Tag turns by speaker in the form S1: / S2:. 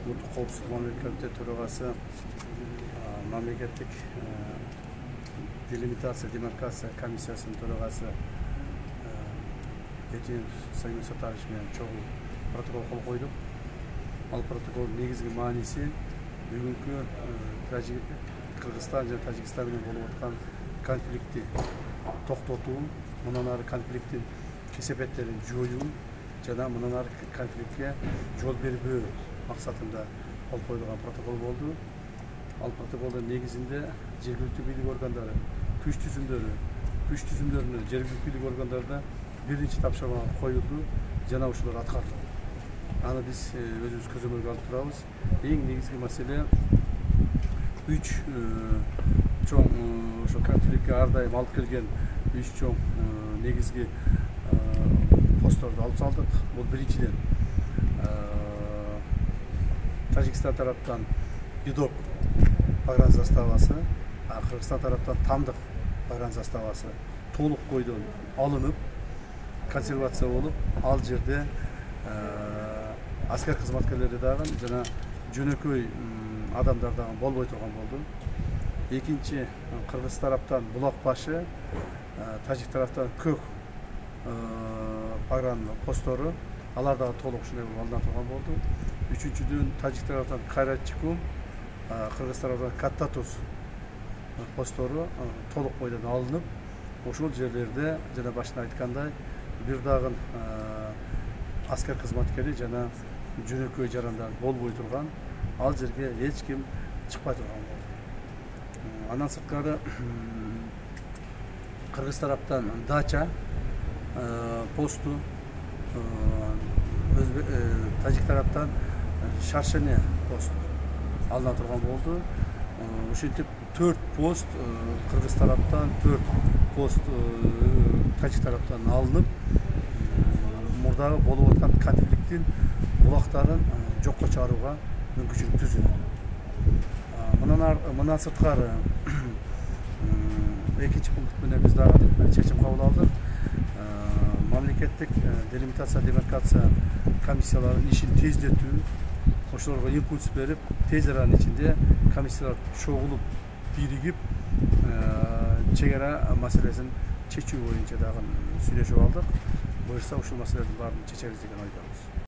S1: Улуттук коопсуздук мамлекеттик комитет төрагасы, мамлекеттик делимитация демаркация комиссиясынын төрагасы Этин Саймин Сатарович менен чогуу протокол кол койдук. Ал протоколдун негизги мааниси бүгүнкү Кыргызстан жана Тажикстан менен болуп аткан конфликтти токтотуу, мындан ары конфликттин кесепеттерин жоюу жана мындан ары конфликтке жол бербөө максатында кол коюлган протокол болду. Ал протоколдун негизинде жергиликтүү бийлик органдары күч түзүмдөрүнө жергиликтүү бийлик органдарына биринчи тапшырма коюлду жана ушулар аткарылды. Аны биз өзүбүз көзөмөлгө алып турабыз. Эң негизги маселе 3 чоң ошо конфликтке ар дайым алып келген 3 чоң негизги постторду алып салдык. Бул биринчиден Тажикстан тараптан Бидок погран заставасы, Кыргызстан тараптан Тамдык погран заставасы толук бойдон алынып, консервация болуп, ал жерде аскер кызматкерлери дагы жана жөнөкөй адамдар дагы болбой турган болду. Экинчи, Кыргыз тараптан Булак башы, Тажик тараптан Көк погран посттору, алар дагы толук ушундай алына турган болду. Үчүнчүдөн Тажик тараптан Кайратчыкум, Кыргыз тараптан Каттатуз посттору толук бойдон алынып, ошол жерлерде жана башында айткандай бир дагы аскер кызматкери жана жөнөкөй жарандар болбой турган, ал жерге эч ким чыкпай турган болду. Андан сырткары Кыргыз тараптан Дача посту, Тажик тараптан Шаршене посту алына турган болду. Ушинтип 4 пост Кыргыз тараптан, 4 пост Тажик тараптан алынып, мурдагы болуп аткан конфликттин булактарын жокко чыгарууга мүмкүнчүлүк түзүлдү. Мындан сырткары экинчи пункт менен биз дагы чечим кабыл алдык. Мамлекеттик делимитация демаркация комиссияларынын ишин тездетүү, ошолорго импульс берип, тез аранын ичинде комиссиялар чогулуп, биригип, чек ара маселесин чечүү боюнча дагы сүйлөшүп алдык. Буюрса ушул маселелердин баарын чечебиз деген ойдобуз.